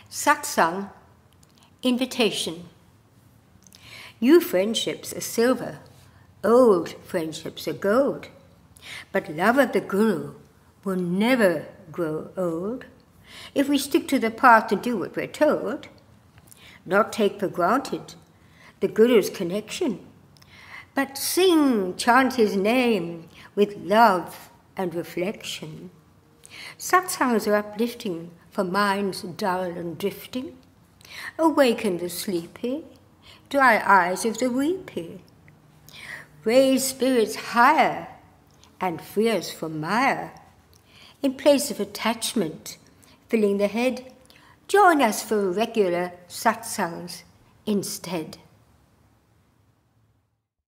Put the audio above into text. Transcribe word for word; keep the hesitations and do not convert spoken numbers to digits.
Satsang, invitation. New friendships are silver, old friendships are gold. But love of the Guru will never grow old if we stick to the path and do what we're told, not take for granted the Guru's connection, but sing, chant his name with love and reflection. Satsangs are uplifting for minds dull and drifting. Awaken the sleepy, dry eyes of the weepy. Raise spirits higher and free us from mire. In place of attachment filling the head, join us for regular satsangs instead.